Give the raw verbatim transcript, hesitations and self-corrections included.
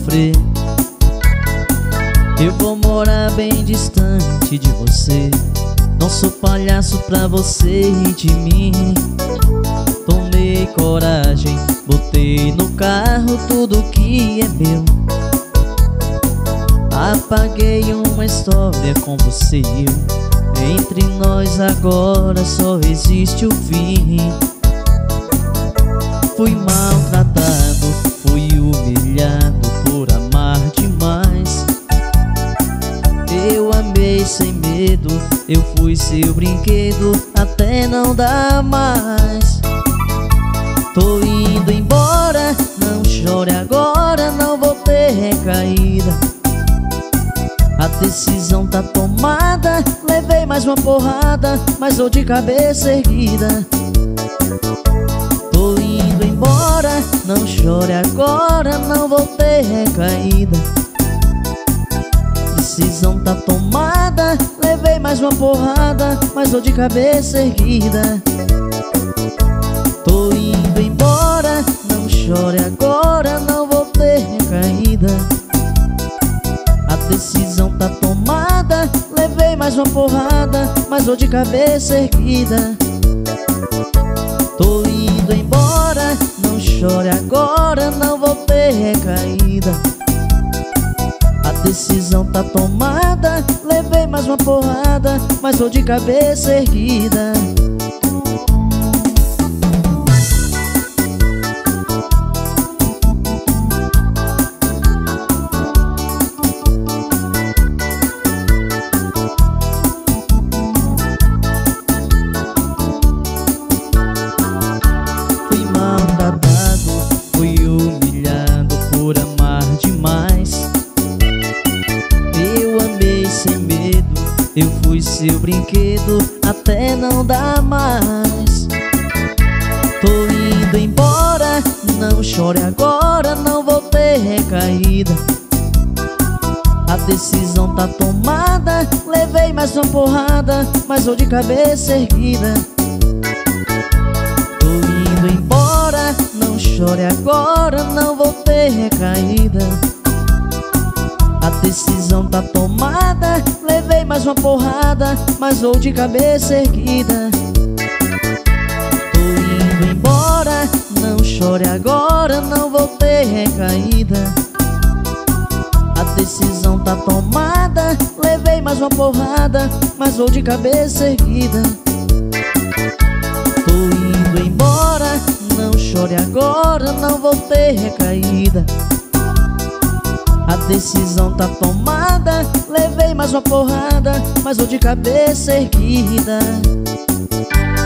sofrer. Eu vou morar bem distante de você. Não sou palhaço pra você e de mim. Tomei coragem, botei no carro tudo que é meu. Apaguei uma história com você e eu. Entre nós agora só existe o fim. Fui maltratado, fui humilhado por amar demais. Eu amei sem medo, eu fui seu brinquedo até não dar mais. Tô indo embora, não chore agora, não vou ter recaída. A decisão tá tomada, levei mais uma porrada, mas tô de cabeça erguida. Tô indo embora, não chore agora, não vou ter recaída. Decisão tá tomada, levei mais uma porrada, mas tô de cabeça erguida. Tô indo embora, não chore agora, não vou ter recaída. A decisão tá tomada, levei mais uma porrada, mas tô de cabeça erguida. Tô indo embora, não chore agora, não vou ter recaída. A decisão tá tomada, levei mais uma porrada, mas tô de cabeça erguida. Fui maltratado, fui humilhado por amar demais. Eu amei sem medo, eu fui seu brinquedo até não dar mais. Tô indo embora, não chore agora, não vou ter recaída. A decisão tá tomada, levei mais uma porrada, mas tô de cabeça erguida. Tô indo embora, não chore agora, não vou ter recaída. A decisão tá tomada, levei mais uma porrada, mas vou de cabeça erguida. Tô indo embora, não chore agora, não vou ter recaída. A decisão tá tomada, levei mais uma porrada, mas vou de cabeça erguida. Tô indo embora, não chore agora, não vou ter recaída. A decisão tá tomada, levei mais uma porrada, mas vou de cabeça erguida.